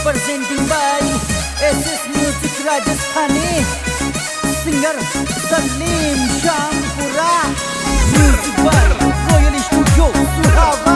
Presenting by SS Music Rajasthani, singer Salim Shampura, music by Royal Studio Suhava.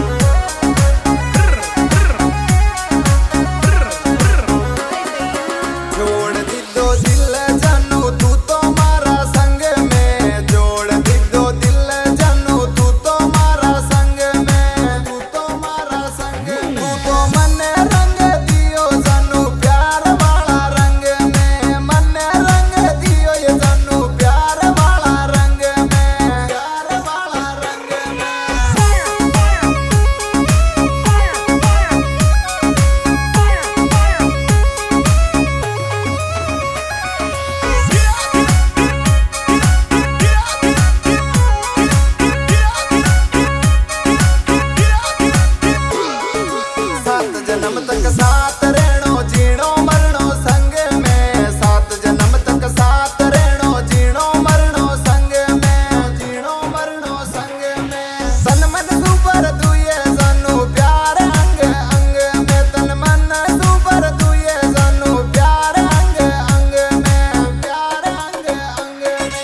जन्म तक साथ रहनो जीणो मरणो संग में, सात जन्म तक साथ रहनो जीणो मरणो संग में, जीणो मरणो संग में। तन मन सुपर दुए सानू प्यार अंग अंग में, तन मन सुपर दुए सानू प्यार अंग अंग में, प्यार अंग अंग में।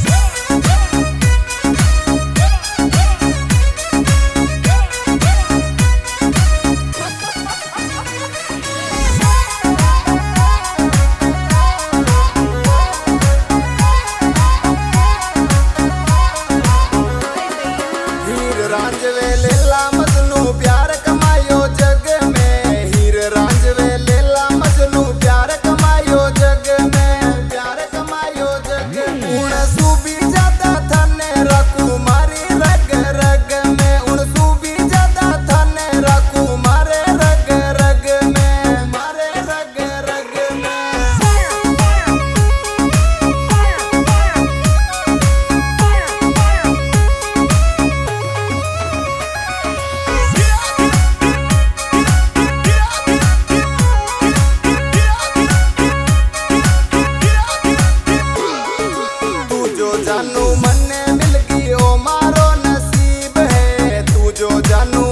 रांझवे लेला मजनू प्यार कमायो जग में, हीर रांझवे लेला मजनू प्यार कमायो जग में, प्यार कमायो जग में। उन सूबी ज्यादा थने रखू मारी रग रग में, उन सूबी ज्यादा थने रखू मारे रग रग में, मारे रग रग में। जानू मन्ने मिल गई ओ मारो नसीब है, तू जो जानू